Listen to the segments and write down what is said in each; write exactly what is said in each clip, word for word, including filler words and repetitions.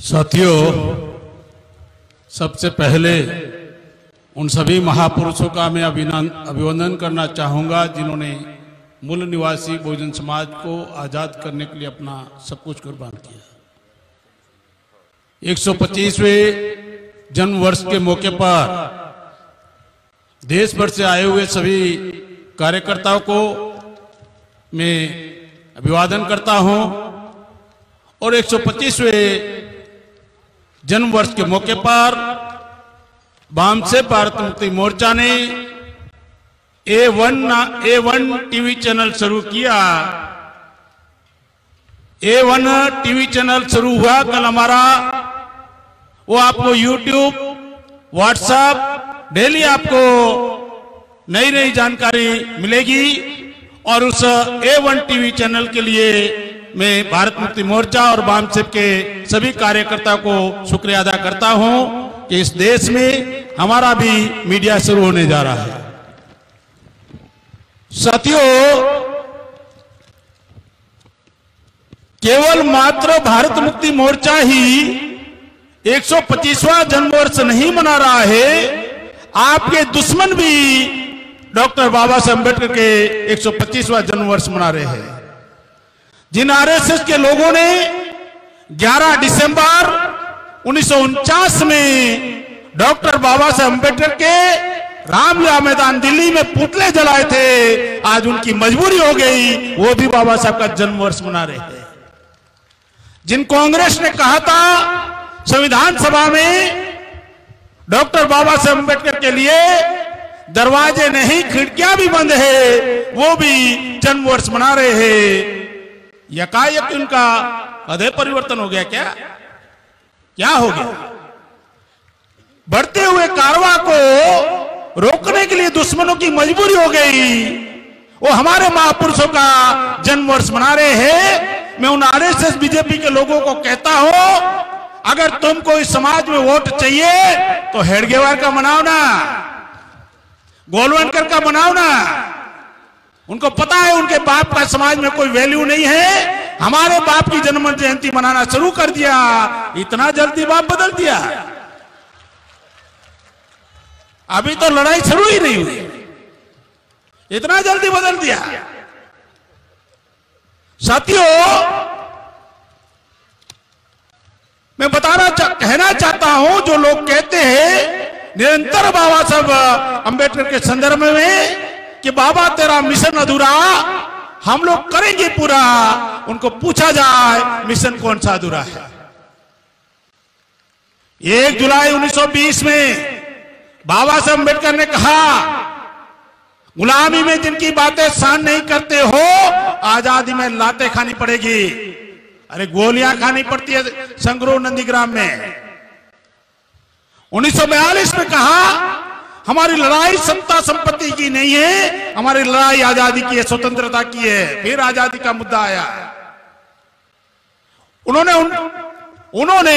साथियों, सबसे पहले उन सभी महापुरुषों का मैं अभिनंदन करना चाहूँगा जिन्होंने मूल निवासी बहुजन समाज को आज़ाद करने के लिए अपना सब कुछ कुर्बान किया। एक सौ पच्चीसवें जन्म वर्ष के मौके पर देश भर से आए हुए सभी कार्यकर्ताओं को मैं अभिवादन करता हूं और एक सौ पच्चीसवें जन्म वर्ष के मौके पर वाम से भारत मुक्ति मोर्चा ने A one A one TV channel शुरू किया। ए वन टीवी चैनल शुरू हुआ कल हमारा, वो आपको यूट्यूब, व्हाट्सएप डेली आपको नई नई जानकारी मिलेगी और उस ए वन टीवी चैनल के लिए मैं भारत मुक्ति मोर्चा और वामसेप के सभी कार्यकर्ताओं को शुक्रिया अदा करता हूं कि इस देश में हमारा भी मीडिया शुरू होने जा रहा है। साथियों, केवल मात्र भारत मुक्ति मोर्चा ही एक सौ पच्चीसवां जन्मवर्ष नहीं मना रहा है, आपके दुश्मन भी डॉक्टर बाबा साहब अम्बेडकर के एक सौ पच्चीसवां जन्मवर्ष मना रहे हैं। जिन आरएसएस के लोगों ने ग्यारह दिसंबर उन्नीस सौ उनचास में डॉक्टर बाबा साहब अम्बेडकर के रामलीला मैदान दिल्ली में पुतले जलाए थे, आज उनकी मजबूरी हो गई, वो भी बाबा साहब का जन्मवर्ष मना रहे हैं। जिन कांग्रेस ने कहा था संविधान सभा में डॉक्टर बाबा साहब अम्बेडकर के लिए दरवाजे नहीं खिड़कियां भी बंद है, वो भी जन्मवर्ष मना रहे हैं। यकायक उनका हृदय परिवर्तन हो गया क्या? क्या हो गया? बढ़ते हुए कारवां को रोकने के लिए दुश्मनों की मजबूरी हो गई, वो हमारे महापुरुषों का जन्मवर्ष मना रहे हैं। मैं उन आरएसएस बीजेपी के लोगों को कहता हूं, अगर तुमको इस समाज में वोट चाहिए तो हेडगेवार का मनाओ ना, गोलवलकर का मनाओ ना। उनको पता है उनके बाप का समाज में कोई वैल्यू नहीं है, हमारे बाप की जन्म जयंती मनाना शुरू कर दिया। इतना जल्दी बाप बदल दिया? अभी तो लड़ाई शुरू ही नहीं हुई, इतना जल्दी बदल दिया। साथियों, मैं बताना चा, कहना चाहता हूं, जो लोग कहते हैं निरंतर बाबा साहब अम्बेडकर के संदर्भ में कि बाबा तेरा मिशन अधूरा, हम लोग करेंगे पूरा, उनको पूछा जाए मिशन कौन सा अधूरा है? एक जुलाई उन्नीस सौ बीस में बाबा साहब अम्बेडकर ने कहा, गुलामी में जिनकी बातें सहन नहीं करते हो, आजादी में लातें खानी पड़ेगी। अरे गोलियां खानी पड़ती है संगरूर नंदीग्राम में। उन्नीस सौ बयालीस में कहा, हमारी लड़ाई सत्ता संपत्ति की नहीं है, हमारी लड़ाई आजादी की है, स्वतंत्रता की है। फिर आजादी का मुद्दा आया। उन्होंने उन, उन्होंने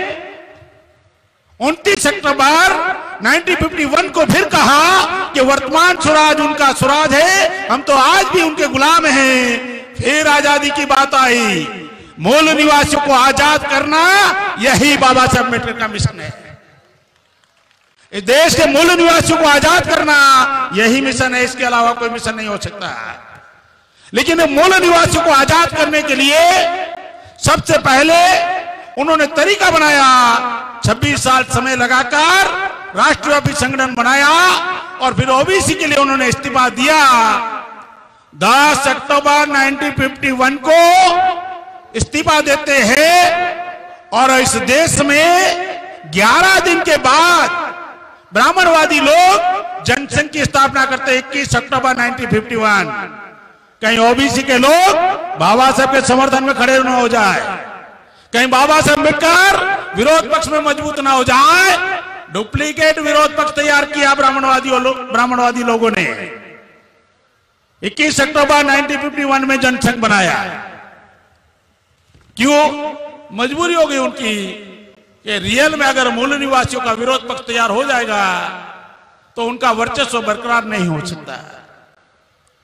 उनतीस अक्टूबर उन्नीस सौ इक्यावन को फिर कहा कि वर्तमान स्वराज उनका स्वराज है, हम तो आज भी उनके गुलाम हैं। फिर आजादी की बात आई, मूल निवासियों को आजाद करना, यही बाबा साहब अम्बेडकर का मिशन है। इस देश के मूल निवासियों को आजाद करना यही मिशन है, इसके अलावा कोई मिशन नहीं हो सकता। लेकिन मूल निवासियों को आजाद करने के लिए सबसे पहले उन्होंने तरीका बनाया, छब्बीस साल समय लगाकर राष्ट्रव्यापी संगठन बनाया और फिर ओबीसी के लिए उन्होंने इस्तीफा दिया। दस अक्टूबर उन्नीस सौ इक्यावन को इस्तीफा देते हैं और इस देश में ग्यारह दिन के बाद ब्राह्मणवादी लोग जनसंघ की स्थापना करते। इक्कीस अक्टूबर उन्नीस सौ इक्यावन, कहीं ओबीसी के लोग बाबा साहब के समर्थन में खड़े न हो जाए, कहीं बाबा साहब अम्बेडकर विरोध पक्ष में मजबूत ना हो जाए, डुप्लीकेट विरोध पक्ष तैयार किया ब्राह्मणवादी ब्राह्मणवादी लोगों ने। इक्कीस अक्टूबर उन्नीस सौ इक्यावन में जनसंघ बनाया। क्यों? मजबूरी हो गई उनकी कि रियल में अगर मूल निवासियों का विरोध पक्ष तैयार हो जाएगा तो उनका वर्चस्व बरकरार नहीं हो सकता।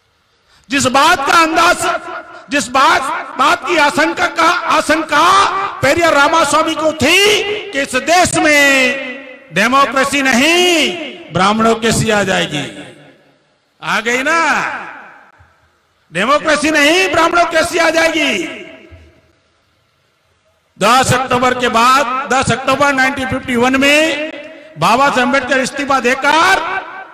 जिस बात का अंदाज, जिस बात बात की आशंका का आशंका पेरियर रामास्वामी को थी कि इस देश में डेमोक्रेसी नहीं, ब्राह्मणोक्रेसी आ जाएगी। आ गई ना, डेमोक्रेसी नहीं, ब्राह्मणोक्रेसी आ जाएगी। दस अक्टूबर के बाद, दस अक्टूबर उन्नीस सौ इक्यावन में बाबा साहब अम्बेडकर इस्तीफा देकर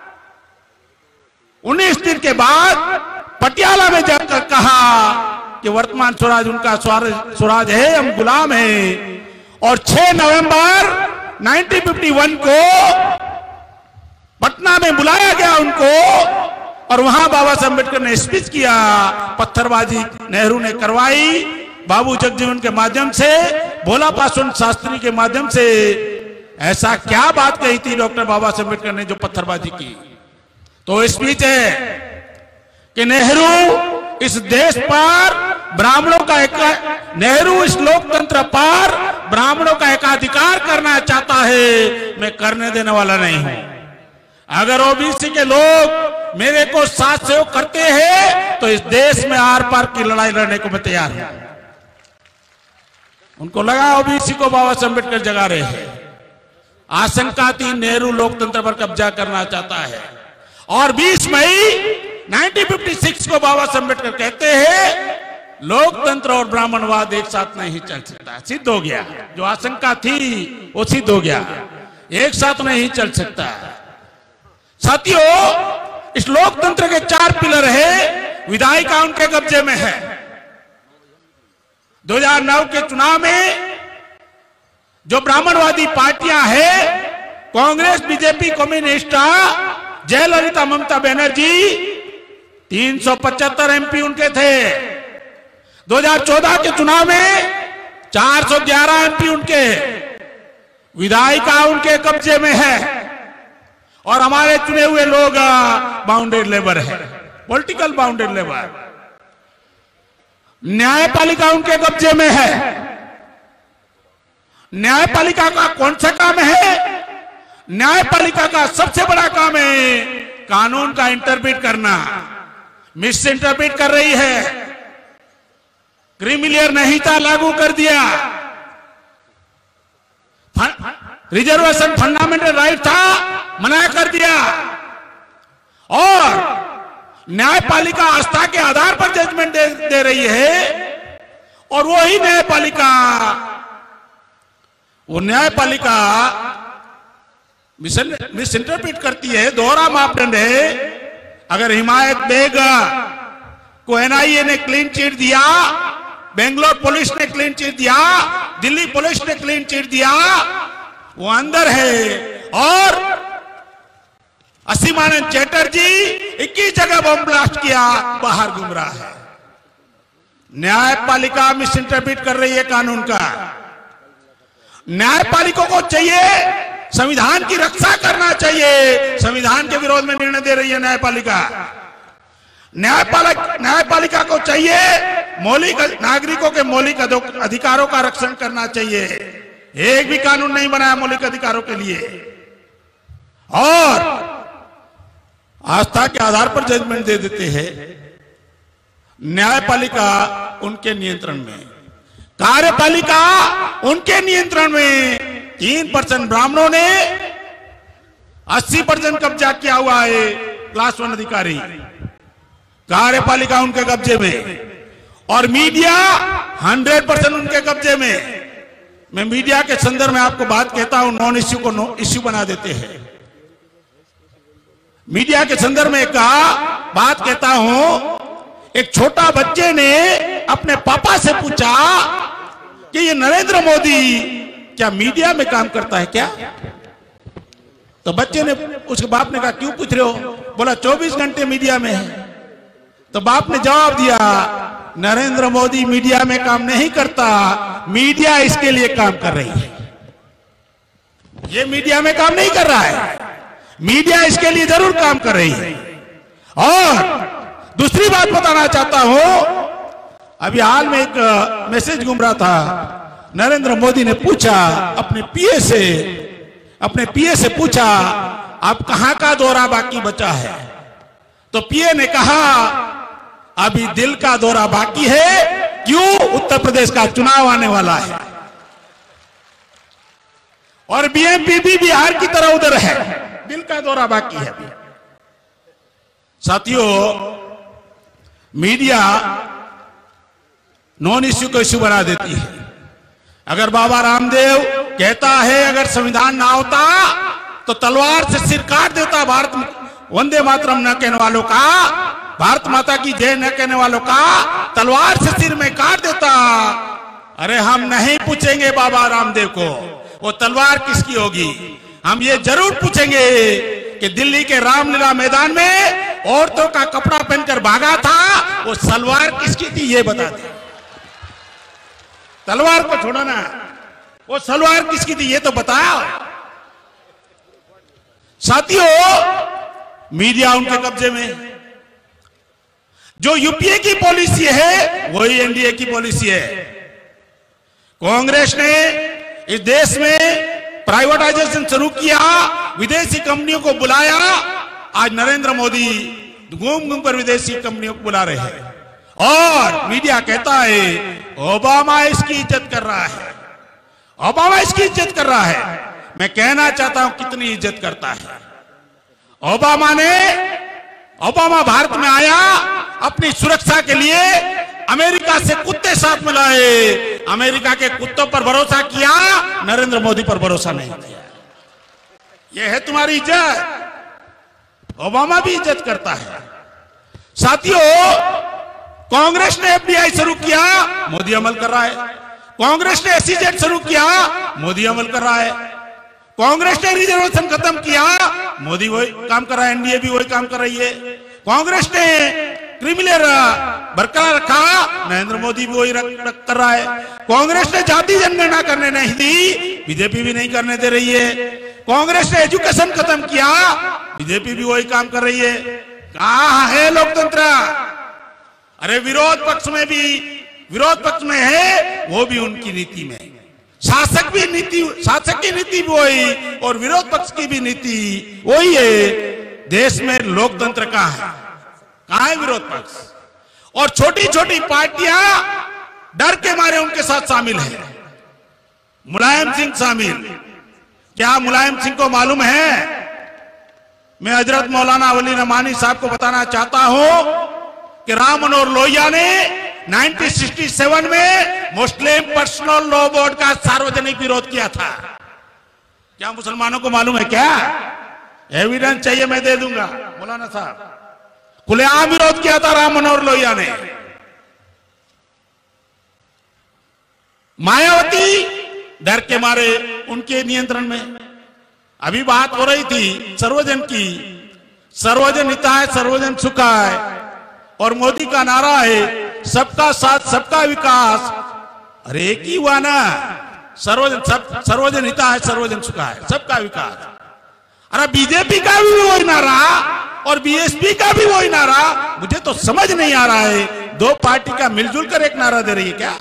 उन्नीस दिन के बाद पटियाला में जाकर कहा कि वर्तमान स्वराज उनका स्वराज है, हम गुलाम हैं। और छह नवंबर उन्नीस सौ इक्यावन को पटना में बुलाया गया उनको, और वहां बाबा साहब अम्बेडकर ने स्पीच किया। पत्थरबाजी नेहरू ने करवाई, बाबू जगजीवन के माध्यम से, भोला पासवान शास्त्री के माध्यम से। ऐसा क्या बात कही थी डॉक्टर बाबा साहब अम्बेडकर ने जो पत्थरबाजी की? तो स्पीच है कि नेहरू इस देश पर ब्राह्मणों का एक, नेहरू इस लोकतंत्र पर ब्राह्मणों का एकाधिकार करना चाहता है, मैं करने देने वाला नहीं हूं। अगर ओबीसी के लोग मेरे को साथ सहयोग करते हैं तो इस देश में आर पार की लड़ाई लड़ने को मैं तैयार हूं। उनको लगा ओबीसी को बाबा साहब अम्बेडकर जगा रहे हैं। आशंका थी नेहरू लोकतंत्र पर कब्जा करना चाहता है। और बीस मई उन्नीस सौ छप्पन को बाबा साहब अम्बेडकर कहते हैं लोकतंत्र और ब्राह्मणवाद एक साथ नहीं चल सकता। सिद्ध हो गया, जो आशंका थी वो सिद्ध हो गया, एक साथ नहीं चल सकता। साथियों, इस लोकतंत्र के चार पिलर है, विधायिका उनके कब्जे में है। दो हज़ार नौ के चुनाव में जो ब्राह्मणवादी पार्टियां हैं, कांग्रेस, बीजेपी, कम्युनिस्ट, जयललिता, ममता बनर्जी, तीन सौ पचहत्तर एमपी उनके थे। दो हज़ार चौदह के चुनाव में चार सौ ग्यारह एमपी उनके, विधायिका उनके कब्जे में है। और हमारे चुने हुए लोग बाउंडेड लेबर है, पॉलिटिकल बाउंडेड लेबर। न्यायपालिका उनके कब्जे में है। न्यायपालिका का कौन सा काम है? न्यायपालिका का सबसे बड़ा काम है कानून का इंटरप्रेट करना। मिस इंटरप्रेट कर रही है, क्रीमिलियर नहीं था, लागू कर दिया। रिजर्वेशन फंडामेंटल राइट था, मना कर दिया। और न्यायपालिका आस्था के आधार पर जजमेंट दे, दे रही है। और वही न्यायपालिका वो न्यायपालिका मिस इंटरप्रेट करती है। दोहरा मापदंड है। अगर हिमायत बेग को एनआईए ने क्लीन चिट दिया, बेंगलोर पुलिस ने क्लीन चिट दिया, दिल्ली पुलिस ने क्लीन चिट दिया, वो अंदर है। और असीमानंद चैटर्जी इक्कीस जगह बम ब्लास्ट किया, बाहर घूम रहा है। न्यायपालिका मिस इंटरप्रेट कर रही है कानून का। न्यायपालिका को चाहिए संविधान की रक्षा करना चाहिए, संविधान के विरोध में निर्णय दे रही है न्यायपालिका। न्यायपालिका न्यायपालिका को चाहिए मौलिक नागरिकों के मौलिक अधिकारों का रक्षण करना चाहिए। एक भी कानून नहीं बनाया मौलिक अधिकारों के लिए। और आस्था के आधार पर जजमेंट दे देते हैं। न्यायपालिका उनके नियंत्रण में, कार्यपालिका उनके नियंत्रण में। तीन परसेंट ब्राह्मणों ने अस्सी परसेंट कब्जा किया हुआ है, क्लास वन अधिकारी। कार्यपालिका उनके कब्जे में। और मीडिया हंड्रेड परसेंट उनके कब्जे में। मैं मीडिया के संदर्भ में आपको बात कहता हूं, नॉन इश्यू को नो इश्यू बना देते हैं। मीडिया के संदर्भ में कहा बात कहता हूं, एक छोटा बच्चे ने अपने पापा से पूछा कि ये नरेंद्र मोदी क्या मीडिया में काम करता है क्या? तो बच्चे ने, उसके बाप ने कहा क्यों पूछ रहे हो? बोला चौबीस घंटे मीडिया में है। तो बाप ने जवाब दिया नरेंद्र मोदी मीडिया में काम नहीं करता, मीडिया इसके लिए काम कर रही है। ये मीडिया में काम नहीं कर रहा है, मीडिया इसके लिए जरूर काम कर रही है। और दूसरी बात बताना चाहता हूं, अभी हाल में एक मैसेज घूम रहा था। नरेंद्र मोदी ने पूछा अपने पीए से, अपने पीए से पूछा आप कहां का दौरा बाकी बचा है? तो पीए ने कहा अभी दिल का दौरा बाकी है। क्यों? उत्तर प्रदेश का चुनाव आने वाला है। और बीएमपी भी बिहार की तरह उधर है, दिल का दौरा बाकी है। साथियों, मीडिया नॉन इश्यू को इश्यू बना देती है। अगर बाबा रामदेव कहता है अगर संविधान ना होता तो तलवार से सिर काट देता भारत वंदे मातरम न कहने वालों का, भारत माता की जय न कहने वालों का तलवार से सिर में काट देता। अरे हम नहीं पूछेंगे बाबा रामदेव को वो तलवार किसकी होगी, हम ये जरूर पूछेंगे कि दिल्ली के रामलीला मैदान में औरतों का कपड़ा पहनकर भागा था, वो सलवार किसकी थी ये बता दे। तलवार को छोड़ो ना, वो सलवार किसकी थी ये तो बताओ। साथियों, मीडिया उनके कब्जे में, जो यूपीए की पॉलिसी है वही एनडीए की पॉलिसी है। कांग्रेस ने इस देश में प्राइवेटाइजेशन शुरू किया, विदेशी कंपनियों को बुलाया। आज नरेंद्र मोदी घूम घूम कर विदेशी कंपनियों को बुला रहे हैं और मीडिया कहता है ओबामा इसकी इज्जत कर रहा है, ओबामा इसकी इज्जत कर रहा है। मैं कहना चाहता हूं कितनी इज्जत करता है ओबामा ने। ओबामा भारत में आया अपनी सुरक्षा के लिए, अमेरिका से कुत्ते साथ में लाए, अमेरिका के कुत्तों पर भरोसा किया, नरेंद्र मोदी पर भरोसा नहीं किया। यह है तुम्हारी इज्जत। ओबामा भी इज्जत करता है। साथियों, कांग्रेस ने एफडीआई शुरू किया, मोदी अमल कर रहा है। कांग्रेस ने एसईजेड शुरू किया, मोदी अमल कर रहा है। कांग्रेस ने रिजर्वेशन खत्म किया, मोदी वही काम कर रहा है, एनडीए भी वही काम कर रही है। कांग्रेस ने क्रिमिनल बरकरार रखा, नरेंद्र मोदी भी वही कर रहा है। कांग्रेस ने जाति जनगणना करने नहीं दी, बीजेपी भी नहीं करने दे रही है। कांग्रेस ने एजुकेशन खत्म किया, बीजेपी भी वही काम कर रही है। कहां है लोकतंत्र? अरे विरोध पक्ष में भी, विरोध पक्ष में है वो भी उनकी नीति में, शासक भी नीति, शासक की नीति भी वही और विरोध पक्ष की भी नीति वही है। देश में लोकतंत्र कहां है? कहां है विरोध पक्ष? और छोटी छोटी पार्टियां डर के मारे उनके साथ शामिल है। मुलायम सिंह शामिल, क्या मुलायम सिंह को मालूम है? मैं हजरत मौलाना वली रहमानी साहब को बताना चाहता हूं कि राम मनोहर लोहिया ने उन्नीस सौ सरसठ में मुस्लिम पर्सनल लॉ बोर्ड का सार्वजनिक विरोध किया था। क्या मुसलमानों को मालूम है? क्या एविडेंस चाहिए मैं दे दूंगा मौलाना साहब। खुलेआम विरोध किया था राम मनोहर लोहिया ने। मायावती डर के मारे उनके नियंत्रण में। अभी बात हो रही थी सर्वजन की, सर्वजन हिताय सर्वजन सुखाय, और मोदी का नारा है सबका साथ सबका विकास। अरे एक ही हुआ ना, सर्वजन सब, सर्वजन हिताय सर्वजन सुखाय, सबका विकास। अरे बीजेपी का भी वही नारा और बीएसपी का भी वही नारा। मुझे तो समझ नहीं आ रहा है, दो पार्टी का मिलजुल कर एक नारा दे रही है क्या?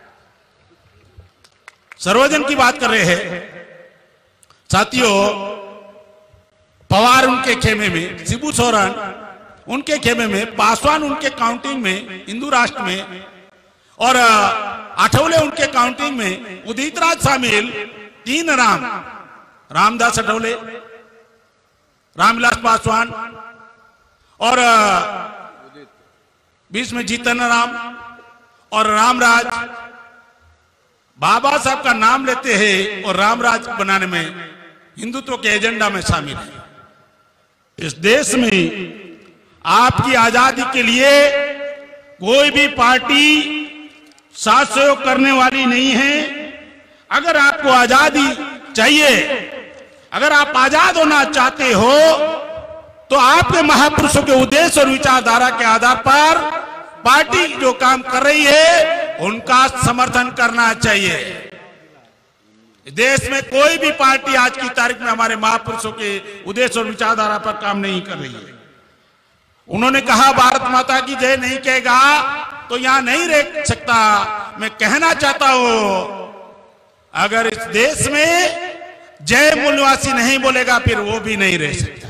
सर्वजन की बात कर रहे हैं। साथियों, पवार उनके खेमे में, शिबू सोरेन उनके खेमे में, पासवान उनके काउंटिंग में हिंदू राष्ट्र में, और आठवले उनके काउंटिंग में, उदित राज शामिल, तीन राम, रामदास आठवले, रामविलास पासवान और बीच में जीतन राम और रामराज। बाबा साहब का नाम लेते हैं और रामराज बनाने में हिंदुत्व के एजेंडा में शामिल है। इस देश में आपकी आजादी के लिए कोई भी पार्टी साथ सहयोग करने वाली नहीं है। अगर आपको आजादी चाहिए, अगर आप आजाद होना चाहते हो तो आपके महापुरुषों के उद्देश्य और विचारधारा के आधार पर पार्टी जो काम कर रही है उनका समर्थन करना चाहिए। देश में कोई भी पार्टी आज की तारीख में हमारे महापुरुषों के उद्देश्य और विचारधारा पर काम नहीं कर रही है। उन्होंने कहा भारत माता की जय नहीं कहेगा तो यहां नहीं रह सकता। मैं कहना चाहता हूं, अगर इस देश में जय मूलवासी नहीं बोलेगा फिर वो भी नहीं रह सकता।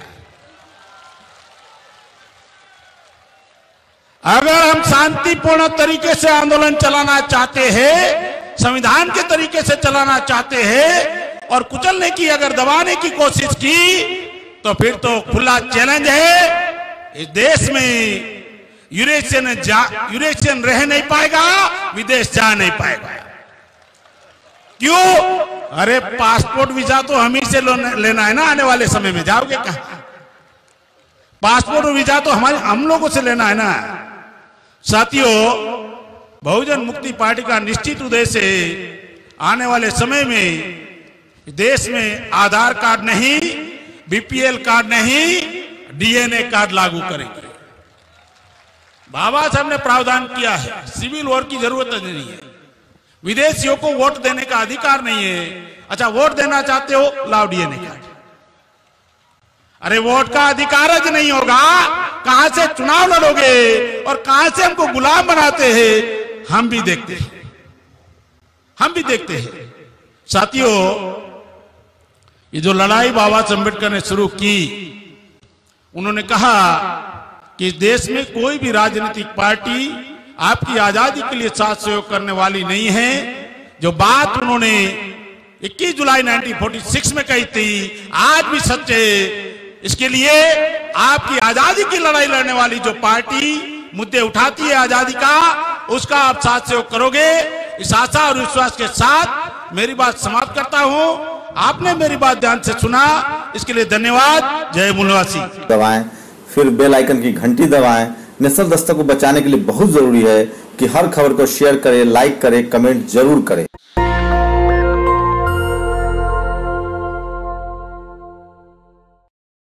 अगर हम शांतिपूर्ण तरीके से आंदोलन चलाना चाहते हैं, संविधान के तरीके से चलाना चाहते हैं, और कुचलने की, अगर दबाने की कोशिश की तो फिर तो खुला चैलेंज है, इस देश में यूरेशियन जा यूरेशियन रह नहीं पाएगा, विदेश जा नहीं पाएगा। क्यों? अरे पासपोर्ट वीजा तो हम ही से लेना है ना, आने वाले समय में जाओगे कहां? पासपोर्ट और वीजा तो हमारे हम लोगों से लेना है ना। साथियों, बहुजन मुक्ति पार्टी का निश्चित उद्देश्य है आने वाले समय में देश में आधार कार्ड नहीं, बीपीएल कार्ड नहीं, डीएनए कार्ड लागू करेंगे। बाबा साहब ने प्रावधान किया है, सिविल वॉर की जरूरत नहीं है, विदेशियों को वोट देने का अधिकार नहीं है। अच्छा, वोट देना चाहते हो, लाओ डीएनए कार्ड। अरे वोट का अधिकार ज नहीं होगा, कहां से चुनाव लड़ोगे और कहां से हमको गुलाम बनाते हैं, हम भी देखते हैं, हम भी देखते हैं। साथियों, ये जो लड़ाई बाबा साहब अम्बेडकर ने शुरू की, उन्होंने कहा कि इस देश में कोई भी राजनीतिक पार्टी आपकी आजादी के लिए साथ सहयोग करने वाली नहीं है। जो बात उन्होंने इक्कीस जुलाई उन्नीस सौ छियालीस में कही थी, आज भी सच है। इसके लिए आपकी आजादी की लड़ाई लड़ने वाली जो पार्टी मुद्दे उठाती है आजादी का, उसका आप साथ सहयोग करोगे। इस आशा और विश्वास के साथ मेरी बात समाप्त करता हूं। आपने मेरी बात ध्यान से सुना, इसके लिए धन्यवाद। जय मूलवासी। दबाएं, फिर बेल आइकन की घंटी दबाएं। नेशनल दस्तक को बचाने के लिए बहुत जरूरी है कि हर खबर को शेयर करें, लाइक करें, कमेंट जरूर करें।